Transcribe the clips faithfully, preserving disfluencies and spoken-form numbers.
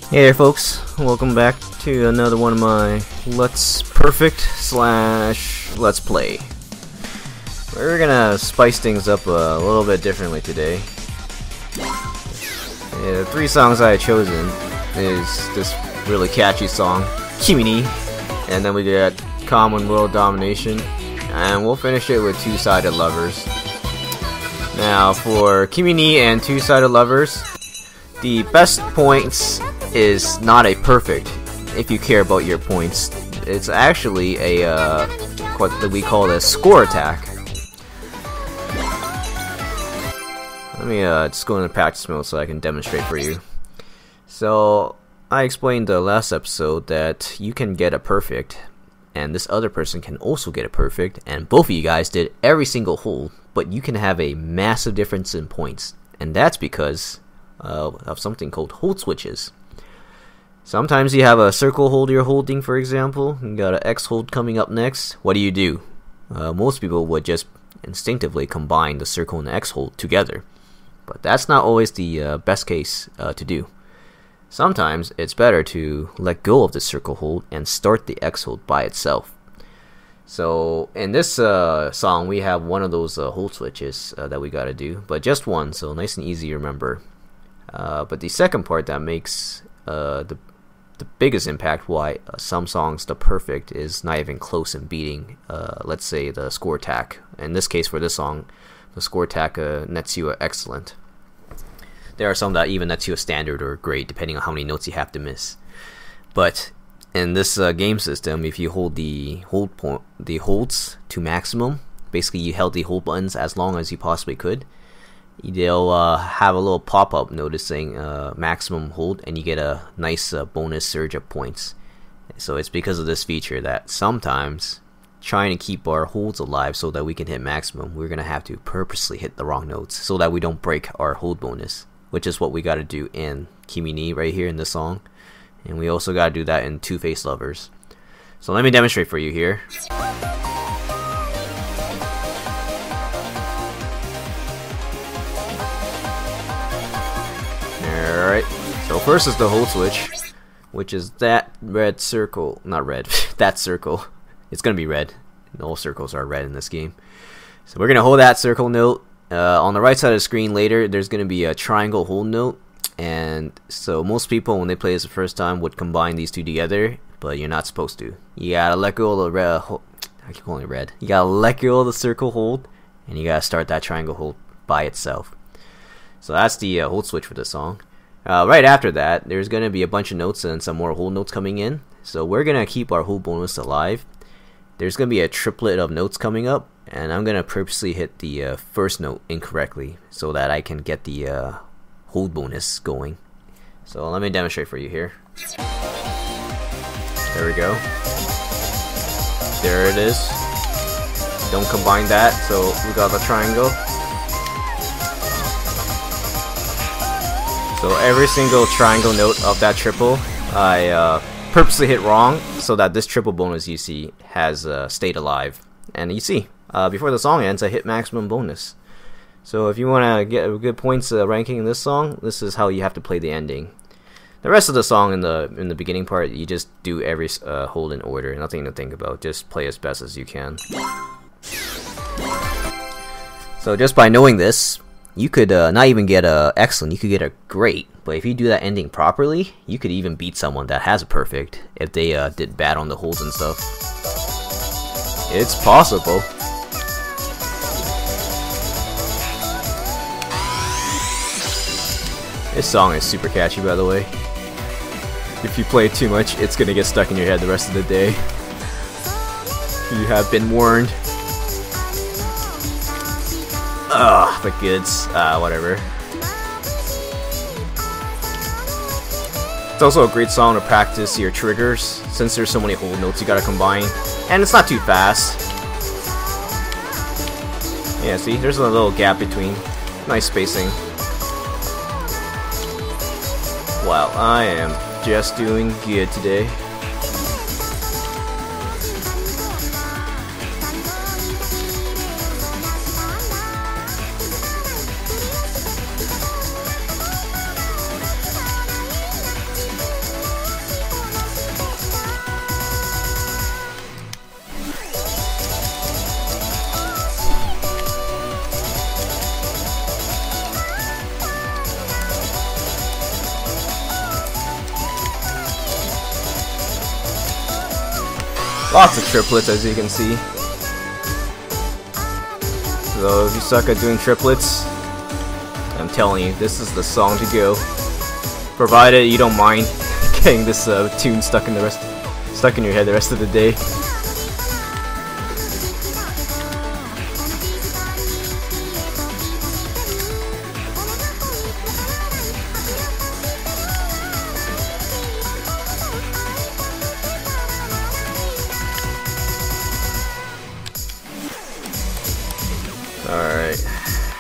Hey there folks, welcome back to another one of my Let's Perfect slash Let's Play. We're gonna spice things up a little bit differently today. Yeah, the three songs I had chosen is this really catchy song, Kimi, and then we got Common World Domination, and we'll finish it with Two-Sided Lovers. Now for Kimi and Two-Sided Lovers, the best points is not a perfect, if you care about your points. It's actually a, uh, what we call a score attack. Let me uh, just go into practice mode so I can demonstrate for you. So, I explained the last episode that you can get a perfect, and this other person can also get a perfect, and both of you guys did every single hold, but you can have a massive difference in points, and that's because uh, of something called hold switches. Sometimes you have a circle hold you're holding, for example. You got an X hold coming up next. What do you do? Uh, most people would just instinctively combine the circle and the X hold together. But that's not always the uh, best case uh, to do. Sometimes it's better to let go of the circle hold and start the X hold by itself. So in this uh, song we have one of those uh, hold switches uh, that we gotta do, but just one, so nice and easy to remember. Uh, but the second part that makes uh, the the biggest impact why uh, some songs the perfect is not even close in beating, uh, let's say, the score attack. In this case, for this song, the score attack uh, nets you a excellent. There are some that even nets you a standard or great, depending on how many notes you have to miss. But in this uh, game system, if you hold the hold point, the holds to maximum, basically you held the hold buttons as long as you possibly could, they'll uh, have a little pop-up noticing uh, maximum hold, and you get a nice uh, bonus surge of points. So it's because of this feature that sometimes trying to keep our holds alive so that we can hit maximum, we're gonna have to purposely hit the wrong notes so that we don't break our hold bonus, which is what we gotta do in Kimi right here in this song, and we also gotta do that in Two-Faced Lovers. So let me demonstrate for you here. Alright, so first is the hold switch, which is that red circle, not red, that circle. It's gonna be red. All circles are red in this game. So we're gonna hold that circle note. Uh, on the right side of the screen later, there's gonna be a triangle hold note, and so most people when they play this the first time would combine these two together, but you're not supposed to. You gotta let go of the red, I keep calling it red. You gotta let go of the circle hold, and you gotta start that triangle hold by itself. So that's the uh, hold switch for this song. Uh, right after that, there's going to be a bunch of notes and some more hold notes coming in. So we're going to keep our hold bonus alive. There's going to be a triplet of notes coming up, and I'm going to purposely hit the uh, first note incorrectly so that I can get the uh, hold bonus going. So let me demonstrate for you here. There we go. There it is. Don't combine that, so we got the triangle. So every single triangle note of that triple, I uh, purposely hit wrong so that this triple bonus you see has uh, stayed alive. And you see, uh, before the song ends, I hit maximum bonus. So if you want to get a good points uh, ranking in this song, this is how you have to play the ending. The rest of the song in the in the beginning part, you just do every uh, hold in order, nothing to think about. Just play as best as you can. So just by knowing this, you could uh, not even get a excellent, you could get a great, but if you do that ending properly, you could even beat someone that has a perfect if they uh, did bad on the holds and stuff. It's possible. This song is super catchy, by the way. If you play it too much, it's gonna get stuck in your head the rest of the day. You have been warned. Ugh, the goods. Uh, whatever. It's also a great song to practice your triggers, since there's so many hold notes you gotta combine. And it's not too fast. Yeah, see, there's a little gap between. Nice spacing. Wow, I am just doing good today. Lots of triplets, as you can see. So if you suck at doing triplets, I'm telling you, this is the song to go. Provided you don't mind getting this uh, tune stuck in the rest, stuck in your head the rest of the day. Alright.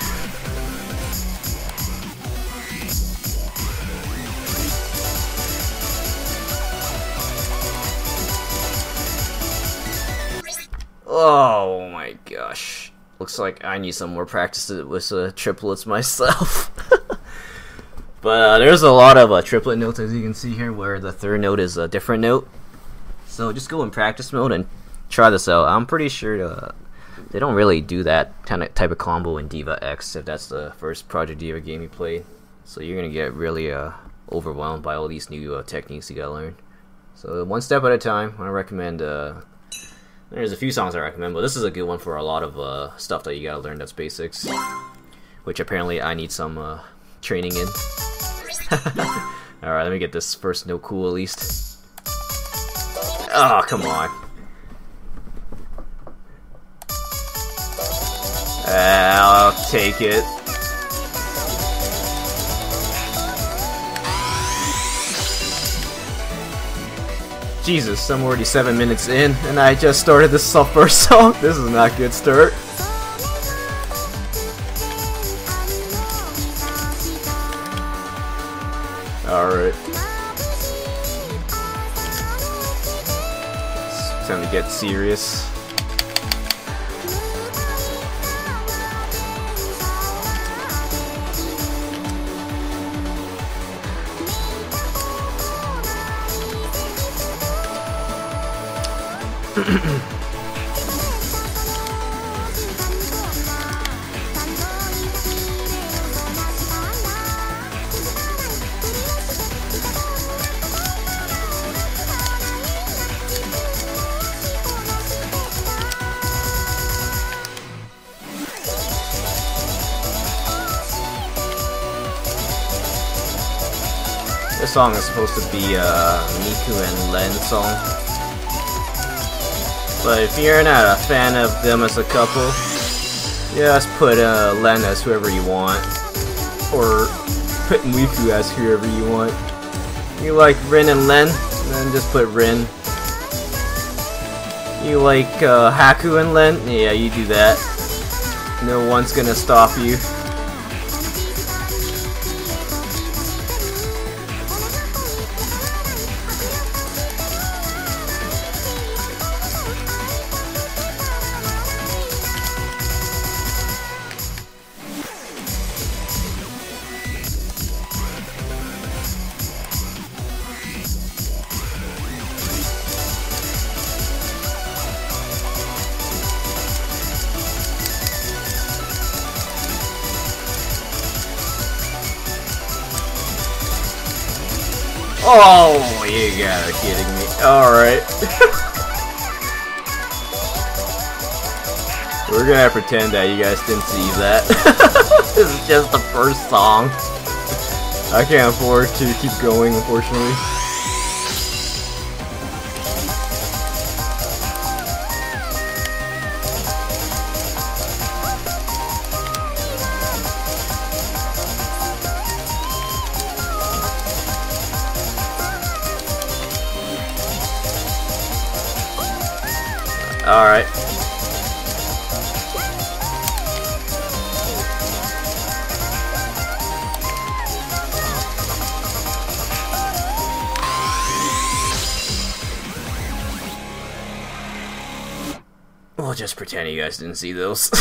Oh my gosh. Looks like I need some more practice with uh, triplets myself. But uh, there's a lot of uh, triplet notes, as you can see here, where the third note is a different note. So just go in practice mode and try this out. I'm pretty sure uh, they don't really do that kind of type of combo in Diva X, if that's the first Project Diva game you played. So you're gonna get really uh, overwhelmed by all these new uh, techniques you gotta learn. So one step at a time. I recommend. Uh, there's a few songs I recommend, but this is a good one for a lot of uh, stuff that you gotta learn that's basics, which apparently I need some uh, training in. All right, let me get this first note cool at least. Oh, come on. I'll take it. Jesus, I'm already seven minutes in, and I just started this first song. This is not a good start. Alright. It's time to get serious. This song is supposed to be a uh, Miku and Len song. But if you're not a fan of them as a couple, just put uh, Len as whoever you want. Or put Miku as whoever you want. You like Rin and Len, then just put Rin. You like uh, Haku and Len, yeah, you do that. No one's gonna stop you. Oh, you gotta be kidding me. Alright. We're gonna pretend that you guys didn't see that. This is just the first song. I can't afford to keep going, unfortunately. Alright. We'll just pretend you guys didn't see those.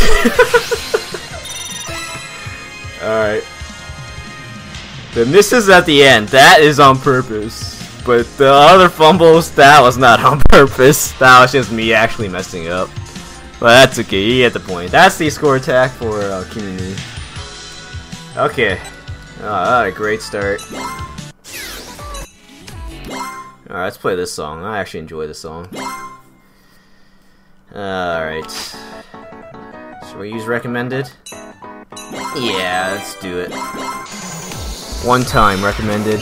Alright. The misses at the end, that is on purpose. But the other fumbles, that was not on purpose. That was just me actually messing up. But that's okay, you get the point. That's the score attack for uh, Kimi. Okay. Oh, that a great start. Alright, let's play this song. I actually enjoy this song. Alright. Should we use recommended? Yeah, let's do it. One time recommended.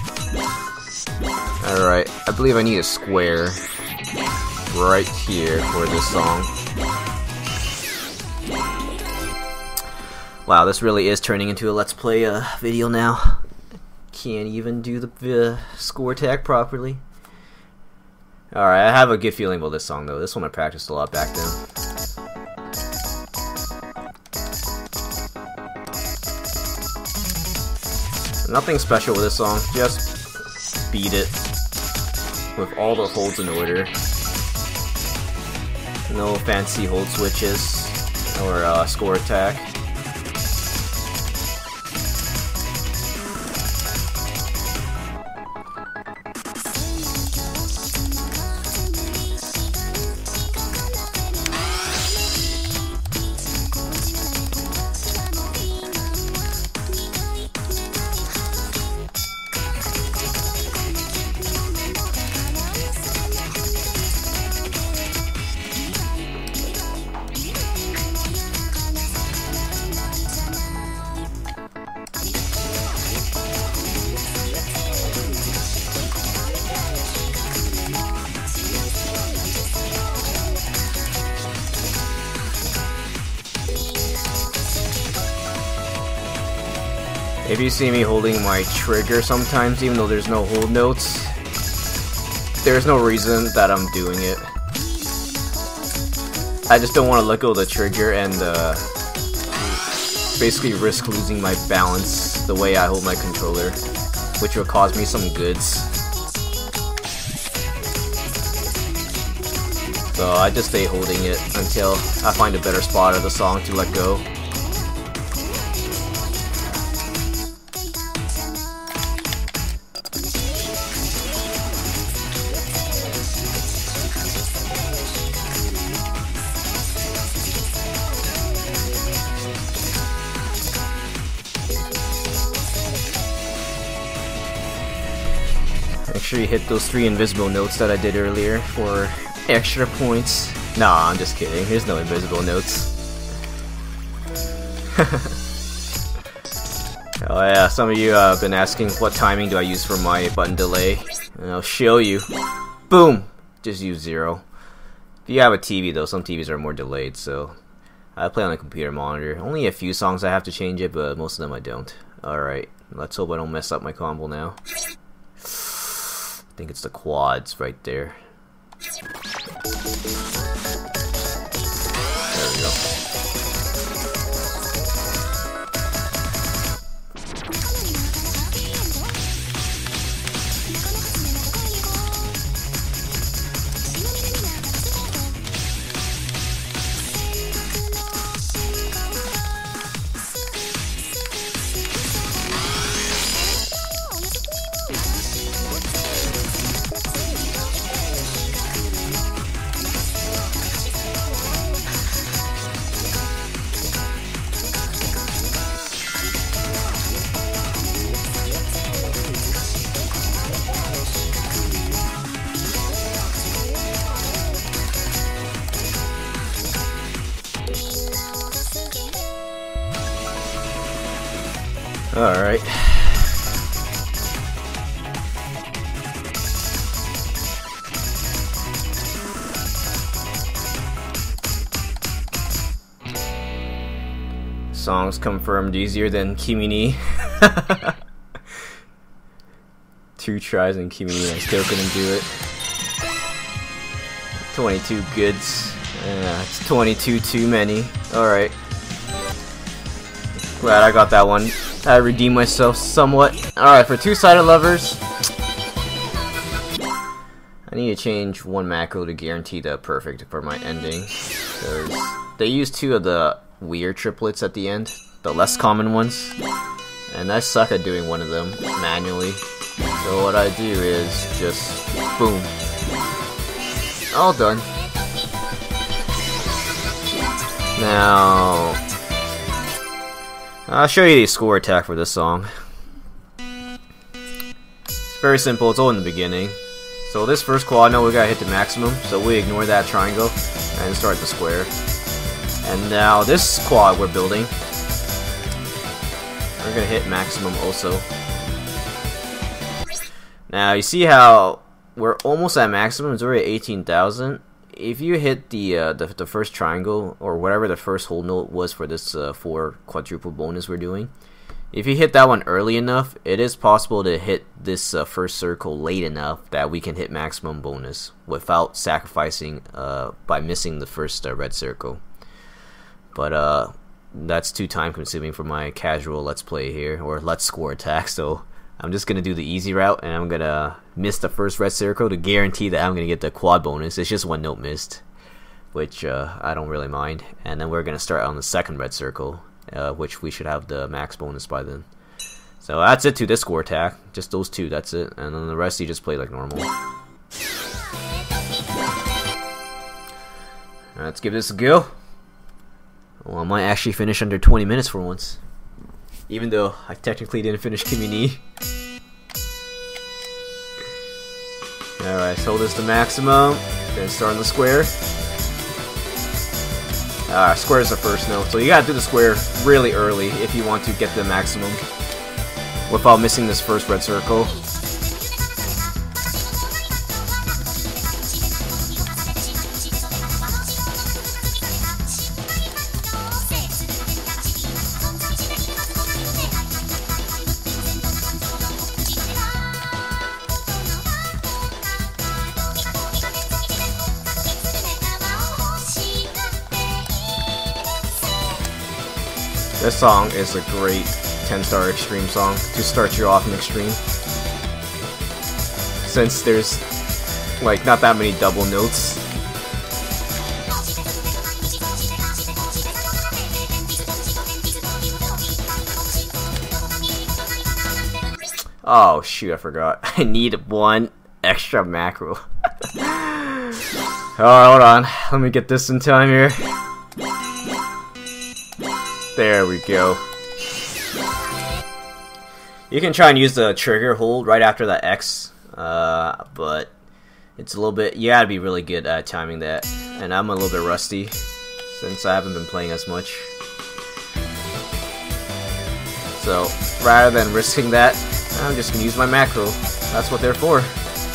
Alright, I believe I need a square right here for this song. Wow, this really is turning into a Let's Play uh, video now. Can't even do the uh, score tag properly. Alright, I have a good feeling about this song though. This one I practiced a lot back then. Nothing special with this song, just beat it with all the holds in order. No fancy hold switches or uh, score attack. If you see me holding my trigger sometimes, even though there's no hold notes, there's no reason that I'm doing it. I just don't want to let go of the trigger and uh, basically risk losing my balance the way I hold my controller, which will cause me some goods. So I just stay holding it until I find a better spot of the song to let go. Make sure you hit those three invisible notes that I did earlier for extra points. Nah, I'm just kidding. There's no invisible notes. Oh yeah, some of you have uh, been asking what timing do I use for my button delay. And I'll show you. Boom! Just use zero. If you have a T V though, some T Vs are more delayed, so I play on a computer monitor. Only a few songs I have to change it, but most of them I don't. Alright, let's hope I don't mess up my combo now. I think it's the quads right there. There we go. Alright. Songs confirmed easier than Kimi. Two tries in Kimi, I still couldn't do it. twenty-two goods. Yeah, it's twenty-two too many. Alright. Glad I got that one. I redeemed myself somewhat. Alright, for two-sided lovers, I need to change one macro to guarantee the perfect for my ending. Because they use two of the weird triplets at the end, the less common ones, and I suck at doing one of them manually. So what I do is just boom. All done. Now I'll show you the score attack for this song. It's very simple, it's all in the beginning. So this first quad, I know we gotta hit the maximum, so we ignore that triangle. and start the square. And now this quad we're building, we're gonna hit maximum also. Now you see how we're almost at maximum. It's already eighteen thousand. If you hit the, uh, the the first triangle or whatever the first whole note was for this uh, four quadruple bonus we're doing, if you hit that one early enough, it is possible to hit this uh, first circle late enough that we can hit maximum bonus without sacrificing uh, by missing the first uh, red circle. But uh, that's too time consuming for my casual let's play here, or let's score attack, so I'm just gonna do the easy route, and I'm gonna miss the first red circle to guarantee that I'm gonna get the quad bonus. It's just one note missed, which uh, I don't really mind. And then we're gonna start on the second red circle, uh, which we should have the max bonus by then. So that's it to this score attack. Just those two, that's it. And then the rest you just play like normal. Let's give this a go. Well, I might actually finish under twenty minutes for once, even though I technically didn't finish Kimi. Alright, so hold this to maximum, then start on the square. Ah, square is the first note, so you gotta do the square really early if you want to get the maximum without missing this first red circle. This song is a great ten star extreme song to start you off in extreme, since there's like not that many double notes. Oh shoot, I forgot. I need one extra macro. Oh, hold on. Let me get this in time here. There we go. You can try and use the trigger hold right after the X, uh, but it's a little bit, you gotta be really good at timing that, and I'm a little bit rusty since I haven't been playing as much. So rather than risking that, I'm just gonna use my macro. That's what they're for.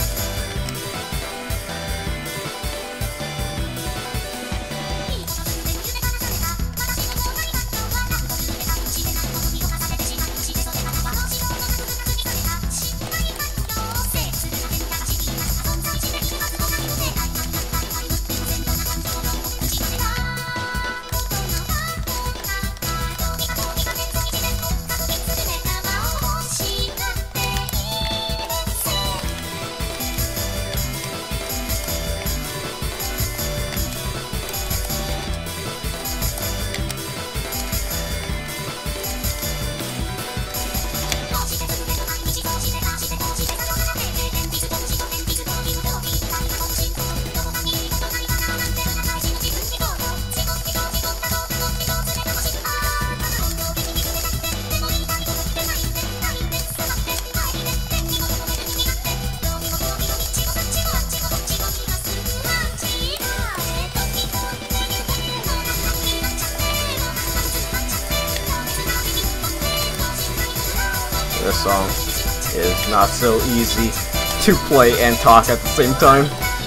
This song is not so easy to play and talk at the same time.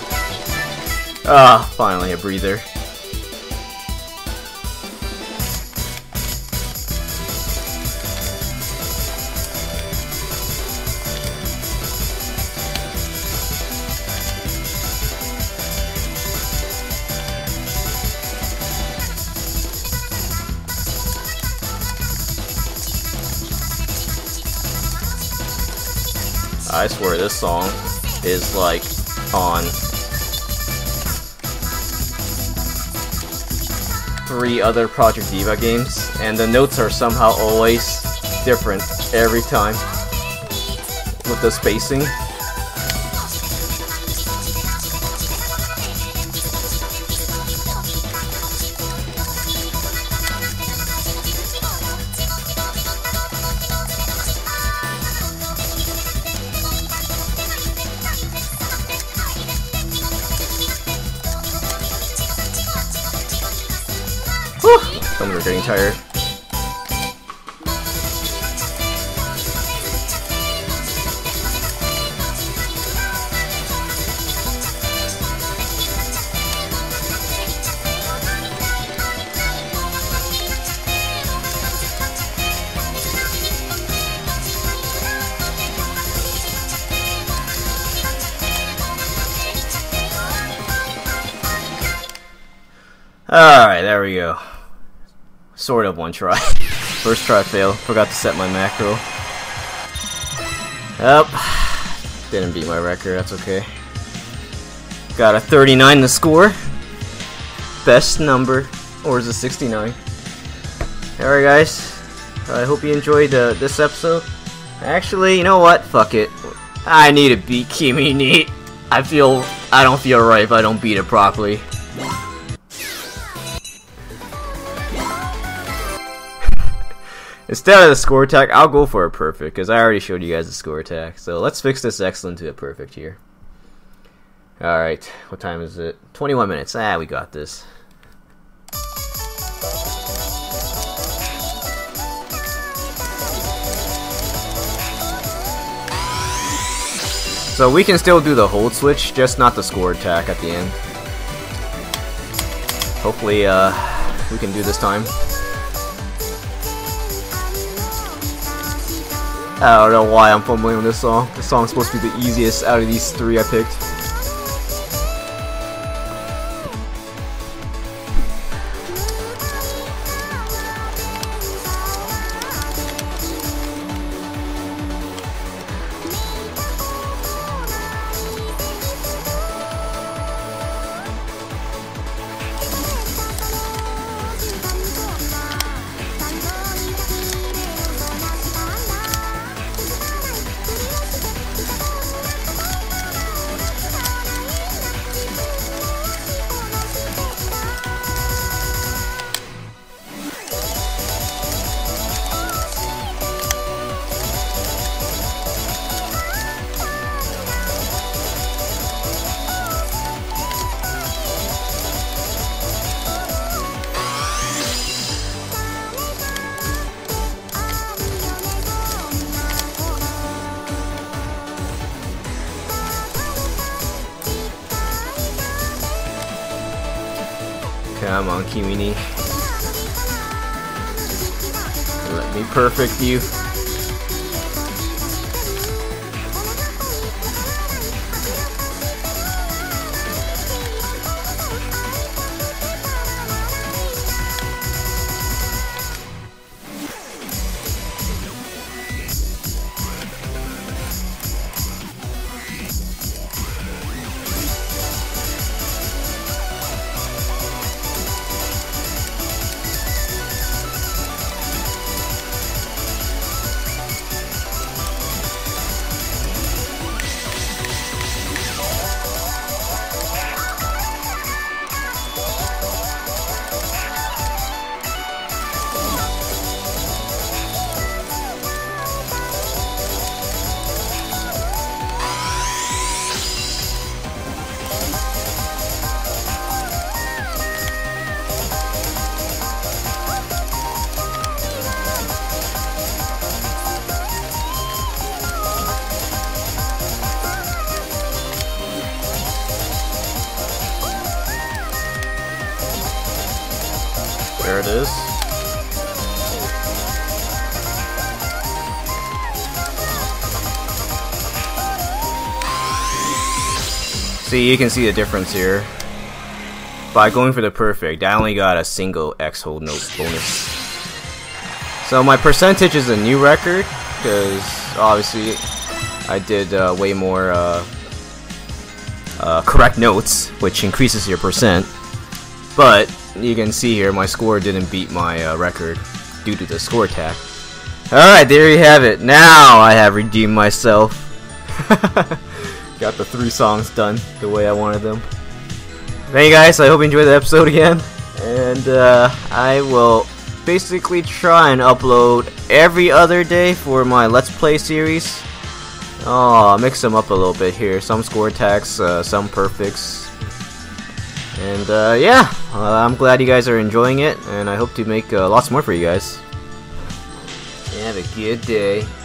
Ah, finally a breather. I swear this song is like on three other Project Diva games, and the notes are somehow always different every time with the spacing. Some are getting tired. Alright, there we go. Sort of one try. First try failed. Forgot to set my macro. Yep. Didn't beat my record, that's okay. Got a thirty-nine to score. Best number. Or is it sixty-nine? Alright guys. I hope you enjoyed uh, this episode. Actually, you know what? Fuck it. I need to beat Kimi neat. I feel... I don't feel right if I don't beat it properly. Instead of the score attack, I'll go for a perfect, because I already showed you guys the score attack. So let's fix this excellent to a perfect here. Alright, what time is it? twenty-one minutes. Ah, we got this. So we can still do the hold switch, just not the score attack at the end. Hopefully, uh, we can do this time. I don't know why I'm fumbling on this song. This song's supposed to be the easiest out of these three I picked. Come on, Kimi. Let me perfect you. There it is. See, you can see the difference here. By going for the perfect, I only got a single X hold note bonus. So my percentage is a new record, because obviously I did uh, way more uh, uh, correct notes, which increases your percent. But you can see here, my score didn't beat my uh, record due to the score attack. Alright, there you have it. Now I have redeemed myself. Got the three songs done the way I wanted them. Thank you guys, I hope you enjoyed the episode again. And uh, I will basically try and upload every other day for my Let's Play series. Oh, I'll mix them up a little bit here. Some score attacks, uh, some perfects. And uh, yeah, uh, I'm glad you guys are enjoying it, and I hope to make uh, lots more for you guys. Have a good day.